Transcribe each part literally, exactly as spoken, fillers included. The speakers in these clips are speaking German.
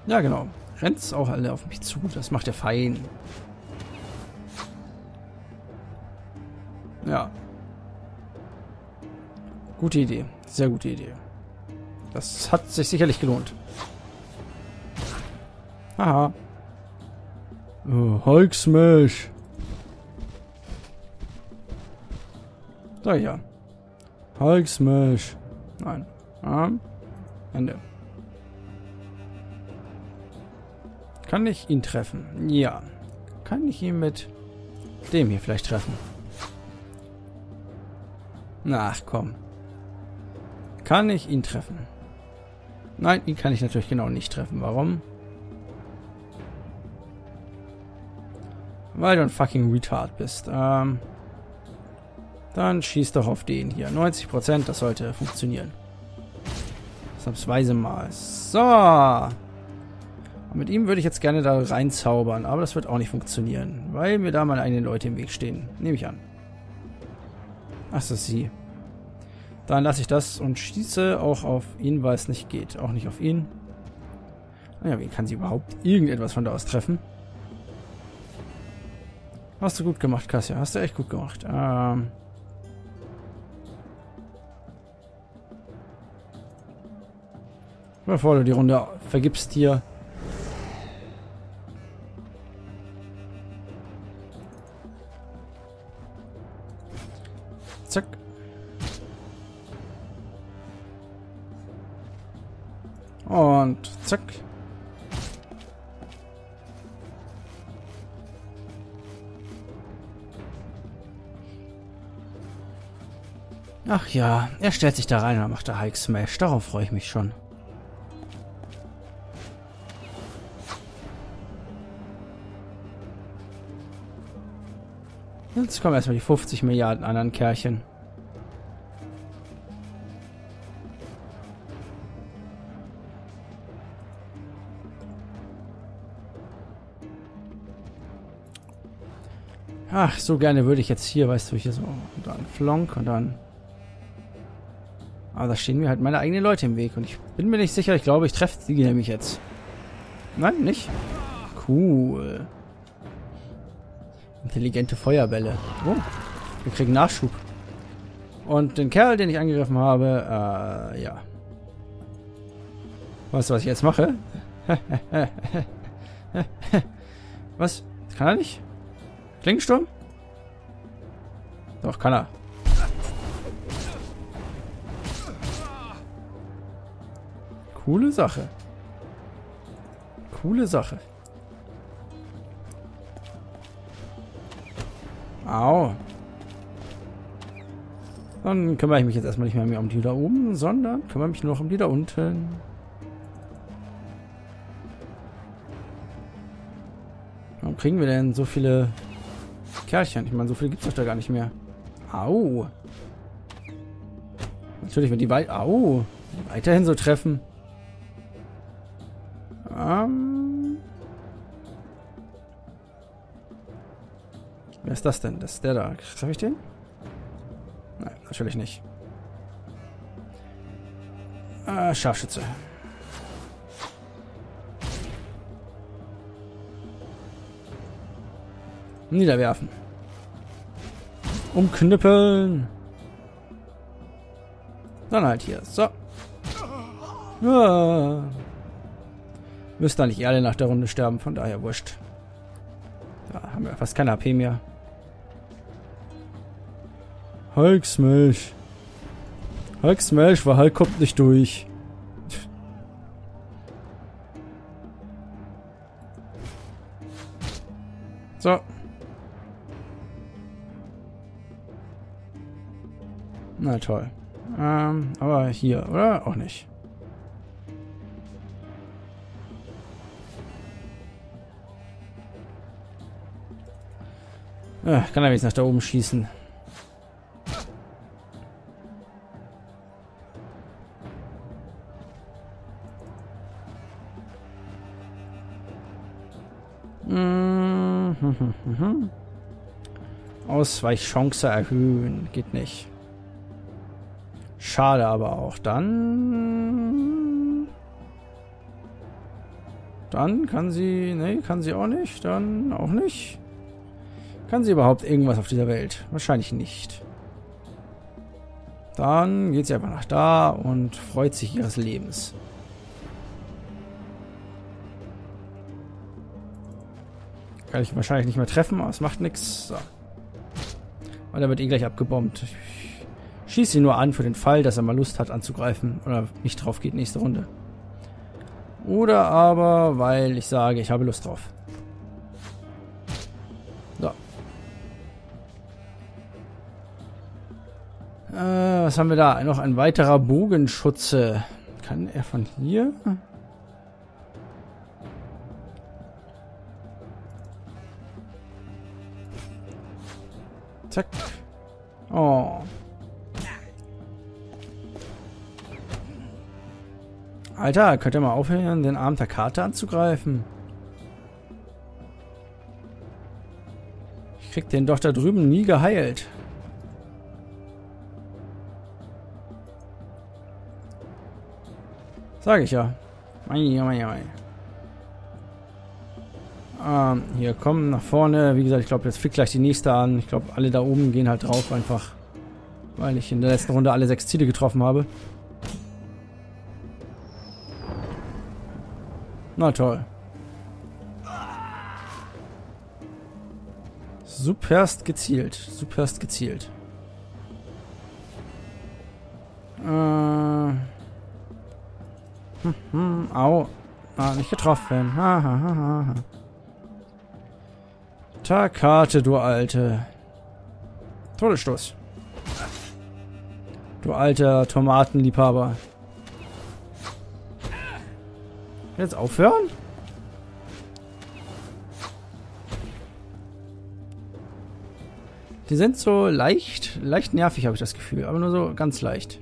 Ja, genau. Rennt's auch alle auf mich zu. Das macht er fein. Ja. Gute Idee. Sehr gute Idee. Das hat sich sicherlich gelohnt. Haha. Oh, Hulk Smash. Sag ich ja. Hulk Smash. Nein. Arm. Ende. Kann ich ihn treffen? Ja. Kann ich ihn mit dem hier vielleicht treffen? Ach komm. Kann ich ihn treffen? Nein, ihn kann ich natürlich genau nicht treffen. Warum? Weil du ein fucking Retard bist. Ähm, dann schieß doch auf den hier. neunzig Prozent, das sollte funktionieren. Ausnahmsweise mal. So. Und mit ihm würde ich jetzt gerne da reinzaubern, aber das wird auch nicht funktionieren, weil mir da meine eigenen Leute im Weg stehen. Nehme ich an. Ach, das ist sie. Dann lasse ich das und schieße auch auf ihn, weil es nicht geht. Auch nicht auf ihn. Naja, wie kann sie überhaupt irgendetwas von da aus treffen? Hast du gut gemacht, Cassia. Hast du echt gut gemacht. Ähm... Bevor du die Runde vergibst hier. Zack. Und zack. Ach ja, er stellt sich da rein und macht da Hulk Smash. Darauf freue ich mich schon. Jetzt kommen erstmal die fünfzig Milliarden anderen Kerlchen. Ach, so gerne würde ich jetzt hier, weißt du, hier so, und dann Flonk und dann... Aber da stehen mir halt meine eigenen Leute im Weg und ich bin mir nicht sicher, ich glaube, ich treffe sie nämlich jetzt. Nein, nicht? Cool. Intelligente Feuerbälle. Oh, wir kriegen Nachschub. Und den Kerl, den ich angegriffen habe, äh, ja. Weißt du, was ich jetzt mache? Was? Kann er nicht? Klingensturm? Doch, kann er. Coole Sache. Coole Sache. Au. Dann kümmere ich mich jetzt erstmal nicht mehr, mehr um die da oben, sondern kümmere mich nur noch um die da unten. Warum kriegen wir denn so viele Kerlchen? Ich meine, so viele gibt es doch da gar nicht mehr. Au. Natürlich, wenn die weit... Au. Weiterhin so treffen. Ähm... Wer ist das denn? Das ist der da. Treffe ich den? Nein, natürlich nicht. Äh, Scharfschütze. Niederwerfen. Umknüppeln. Dann halt hier. So. Ah. Müsste eigentlich alle nach der Runde sterben, von daher wurscht. Da haben wir fast keine H P mehr. Hulk Smash. Hulk Smash, weil Hulk kommt nicht durch. So. Na toll. Ähm, aber hier, oder? Auch nicht. Äh, kann er jetzt nach da oben schießen. Mhm. Ausweichchance erhöhen. Geht nicht. Schade aber auch. Dann... Dann kann sie... Ne, kann sie auch nicht. Dann auch nicht. Kann sie überhaupt irgendwas auf dieser Welt? Wahrscheinlich nicht. Dann geht sie einfach nach da und freut sich ihres Lebens. Kann ich wahrscheinlich nicht mehr treffen, aber es macht nichts. So. Weil er wird eh gleich abgebombt. Ich schieße ihn nur an für den Fall, dass er mal Lust hat anzugreifen. Oder nicht drauf geht nächste Runde. Oder aber, weil ich sage, ich habe Lust drauf. So. Äh, was haben wir da? Noch ein weiterer Bogenschütze. Kann er von hier? Zack. Oh. Alter, könnt ihr mal aufhören, den Arm Takate anzugreifen? Ich krieg den doch da drüben nie geheilt. Sag ich ja. Mei, mei, mei. Ähm, hier, kommen nach vorne. Wie gesagt, ich glaube, jetzt fliegt gleich die nächste an. Ich glaube, alle da oben gehen halt drauf einfach. Weil ich in der letzten Runde alle sechs Ziele getroffen habe. Na toll. Superst gezielt. Superst gezielt. Äh. Hm, hm, au. Ah, nicht getroffen. Ha, ha, ha, ha. Takate, du Alte. Todesstoß. Du alter Tomatenliebhaber. Jetzt aufhören? Die sind so leicht, leicht nervig, habe ich das Gefühl. Aber nur so ganz leicht.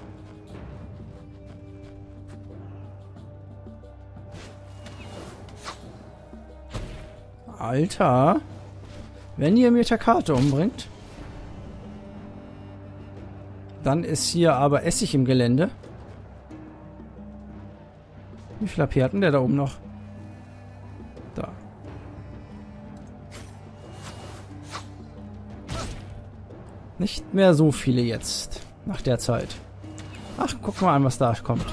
Alter. Wenn ihr mir Takate umbringt, dann ist hier aber Essig im Gelände. Wie viele A P hatten der da oben noch? Da. Nicht mehr so viele jetzt. Nach der Zeit. Ach, guck mal an, was da kommt.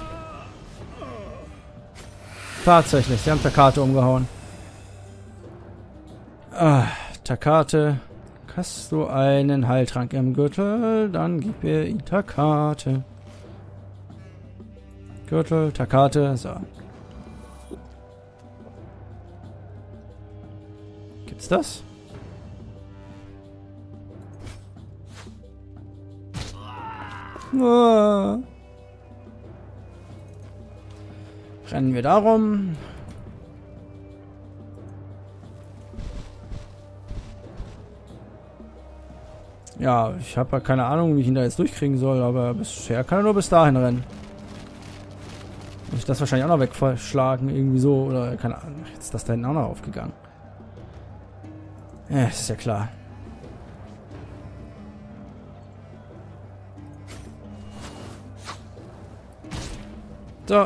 Tatsächlich, sie haben Takate umgehauen. Ah, Takate. Hast du einen Heiltrank im Gürtel? Dann gib mir ihn Takate. Gürtel, Takate, so. Gibt's das? Ah. Rennen wir darum. Ja, ich habe ja keine Ahnung, wie ich ihn da jetzt durchkriegen soll, aber bisher kann er nur bis dahin rennen. Muss ich das wahrscheinlich auch noch wegverschlagen, irgendwie so, oder keine Ahnung, jetzt ist das da hinten auch noch aufgegangen. Ja, ist ja klar. So.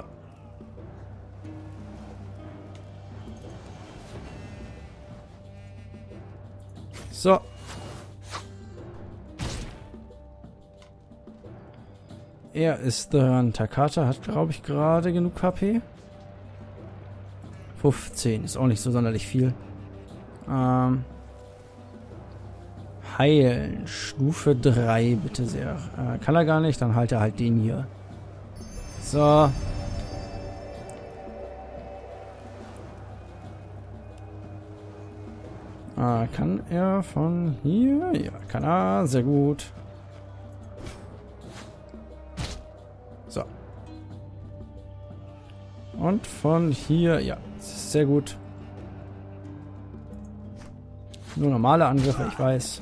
So. Er ist dran. Takate hat, glaube ich, gerade genug H P. fünfzehn. Ist auch nicht so sonderlich viel. Ähm. Heilen. Stufe drei, bitte sehr. Äh, kann er gar nicht, dann halt er halt den hier. So. Ah, kann er von hier? Ja, kann er. Sehr gut. So. Und von hier, ja, sehr gut. Nur normale Angriffe, ich weiß.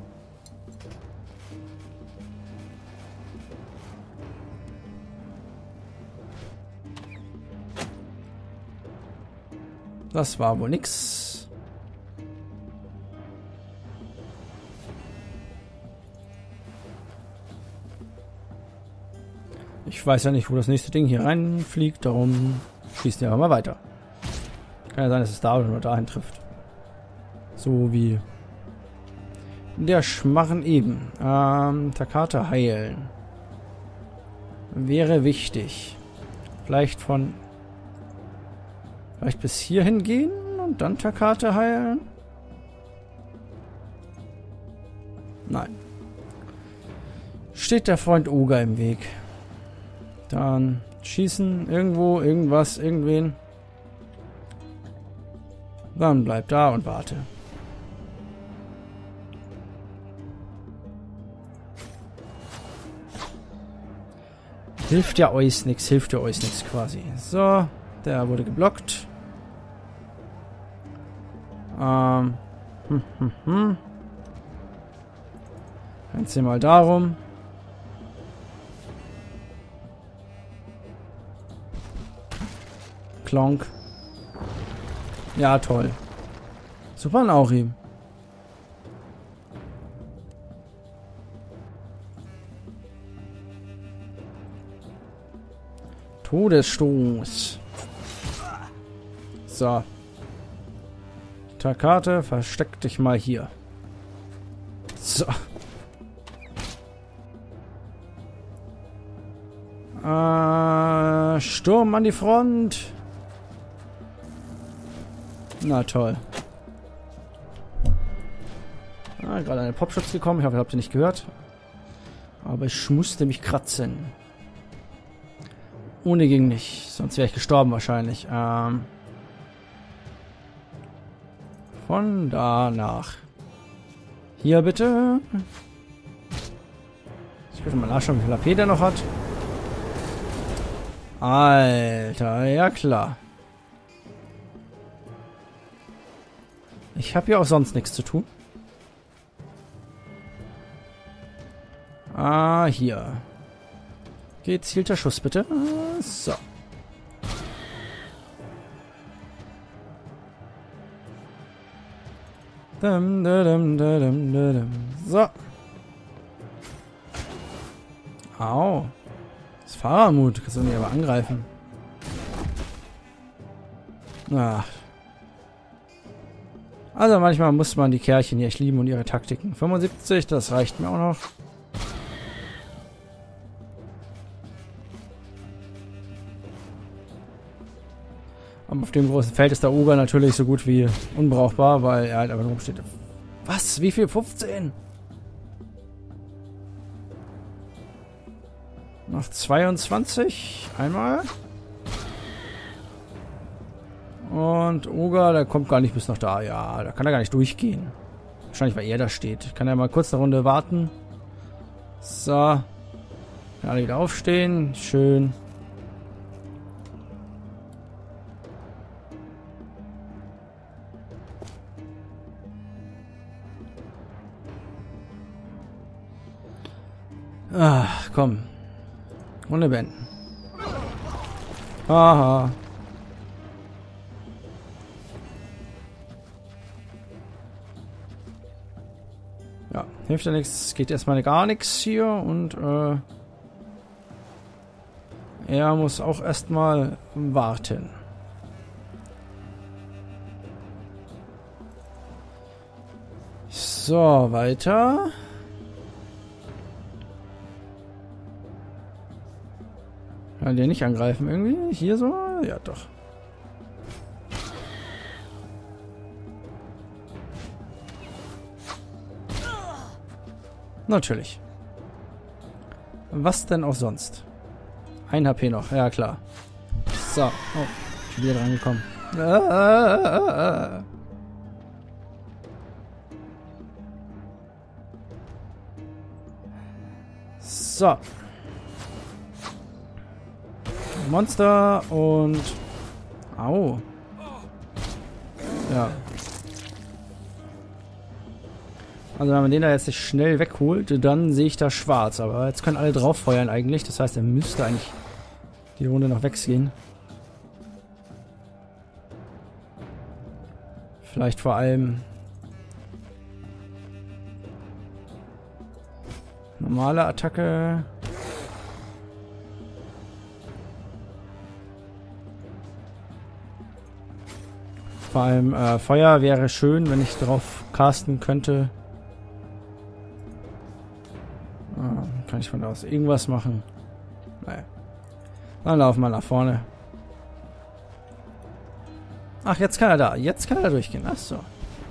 Das war wohl nix. Ich weiß ja nicht, wo das nächste Ding hier reinfliegt, darum schießen wir aber mal weiter. Kann ja sein, dass es da oder nur dahin trifft. So wie der Schmarren eben. Ähm, Takata heilen. Wäre wichtig. Vielleicht von... Vielleicht bis hierhin gehen und dann Takata heilen? Nein. Steht der Freund Oga im Weg. Dann schießen, irgendwo, irgendwas, irgendwen. Dann bleib da und warte. Hilft ja euch nichts, hilft ja euch nichts quasi. So, der wurde geblockt. Ähm. Hm, hm, hm. Ganz hier mal darum. Klonk. Ja, toll. Super Nauri. Todesstoß. So. Takate, versteck dich mal hier. So. Äh, Sturm an die Front. Na toll. Ah, gerade eine Popschutz gekommen. Ich hoffe, ihr habt sie nicht gehört. Aber ich musste mich kratzen. Ohne ging nicht. Sonst wäre ich gestorben wahrscheinlich. Ähm, von da nach. Hier bitte. Ich will mal nachschauen, wie viel A P der noch hat. Alter, ja klar. Ich habe hier auch sonst nichts zu tun. Ah, hier. Gezielter Schuss, bitte. So. Dum, dum, dum, dum. So. Au. Das Fahrermut. Kannst du mich aber angreifen. Ach. Also manchmal muss man die Kerlchen hier echt lieben und ihre Taktiken. fünfundsiebzig, das reicht mir auch noch. Aber auf dem großen Feld ist der Oger natürlich so gut wie unbrauchbar, weil er halt einfach nur steht. Was? Wie viel? fünfzehn? Noch zweiundzwanzig. Einmal. Und Oger, der kommt gar nicht bis nach da. Ja, da kann er gar nicht durchgehen. Wahrscheinlich, weil er da steht. Kann er mal kurz eine Runde warten. So. Kann alle wieder aufstehen. Schön. Ach, komm. Runde beenden. Haha. Ja, hilft ja nichts. Geht erstmal gar nichts hier und äh, er muss auch erstmal warten. So, weiter. Kann der nicht angreifen irgendwie? Hier so? Ja, doch. Natürlich. Was denn auch sonst? Ein H P noch, ja klar. So. Oh, ich bin wieder dran gekommen. So. Monster und... Au. Ja. Also wenn man den da jetzt nicht schnell wegholt, dann sehe ich da schwarz. Aber jetzt können alle drauf feuern eigentlich. Das heißt, er müsste eigentlich die Runde noch wegsehen. Vielleicht vor allem... normale Attacke... Vor allem äh, Feuer wäre schön, wenn ich drauf casten könnte. Ah, kann ich von da aus irgendwas machen? Naja. Dann laufen wir nach vorne. Ach, jetzt kann er da. Jetzt kann er da durchgehen. Ach so.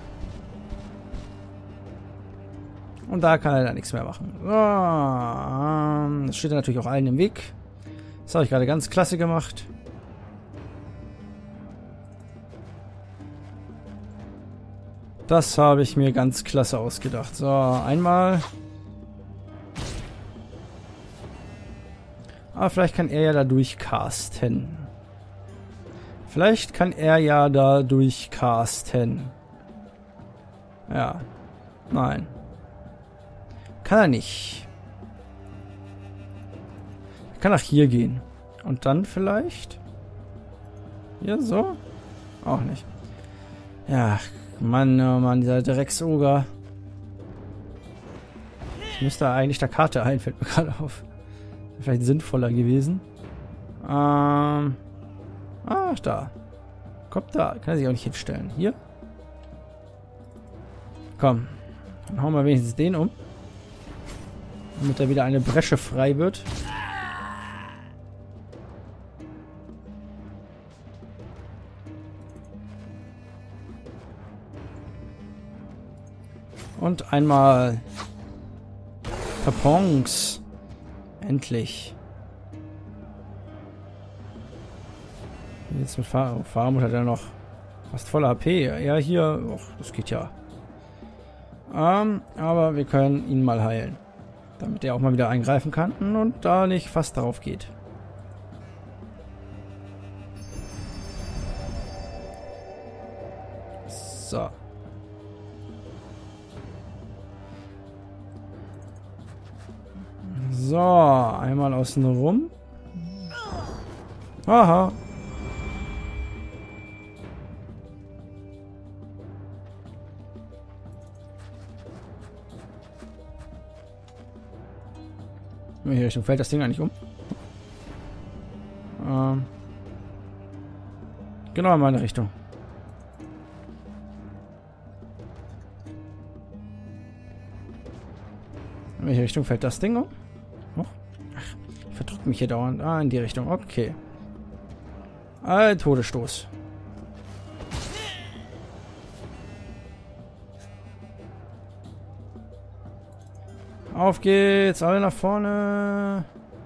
Und da kann er dann nichts mehr machen. So, ähm, das steht natürlich auch allen im Weg. Das habe ich gerade ganz klasse gemacht. Das habe ich mir ganz klasse ausgedacht. So, einmal. Aber vielleicht kann er ja da durchcasten. Vielleicht kann er ja da durchcasten. Ja. Nein. Kann er nicht. Er kann nach hier gehen. Und dann vielleicht? Hier so? Auch nicht. Ja, Mann, oh Mann, dieser Drecksoger. Ich müsste eigentlich der Karte ein, fällt mir gerade auf. Vielleicht sinnvoller gewesen. Ähm. Ach, da. Kommt da. Kann er sich auch nicht hinstellen. Hier? Komm. Dann hauen wir wenigstens den um. Damit da wieder eine Bresche frei wird. Und einmal Tapons. Endlich. Jetzt mit Fahr Fahrmut hat er noch fast voll A P. Ja, hier. Och, das geht ja. Ähm, aber wir können ihn mal heilen. Damit er auch mal wieder eingreifen kann und da nicht fast drauf geht. So. So, einmal außen rum. Aha. In welche Richtung fällt das Ding eigentlich um? Ähm. Genau in meine Richtung. In welche Richtung fällt das Ding um? Oh. Ach, ich verdrücke mich hier dauernd. Ah, in die Richtung. Okay. Ein Todesstoß. Auf geht's, alle nach vorne.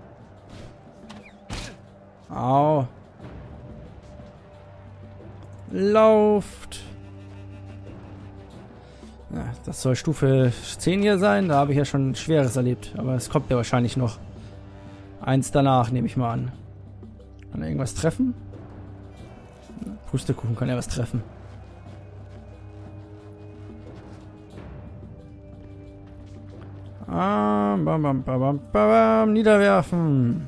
Au. Lauft. Ja, das soll Stufe zehn hier sein. Da habe ich ja schon Schweres erlebt. Aber es kommt ja wahrscheinlich noch eins danach, nehme ich mal an. Kann er irgendwas treffen? Pustekuchen, kann er was treffen. Ah, bam, bam, bam, bam, bam, niederwerfen.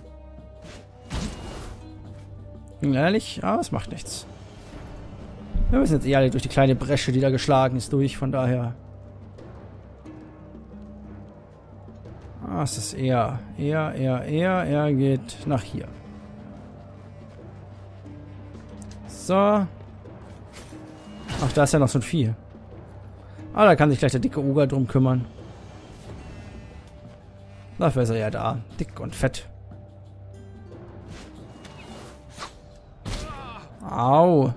Ging leider nicht, aber es macht nichts. Wir müssen jetzt eh alle durch die kleine Bresche, die da geschlagen ist, durch, von daher. Ah, es ist eher, eher, eher, eher, er geht nach hier. So. Ach, da ist ja noch so ein Vieh. Ah, da kann sich gleich der dicke Oger drum kümmern. Dafür ist er ja da. Dick und fett. Au.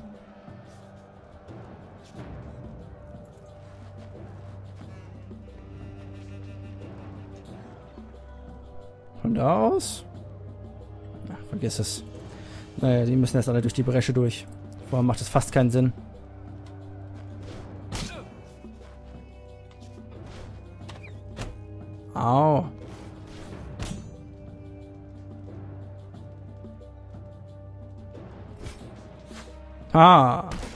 Von da aus? Ach, vergiss es. Naja, die müssen jetzt alle durch die Bresche durch. Vorher macht es fast keinen Sinn. Au. Ah.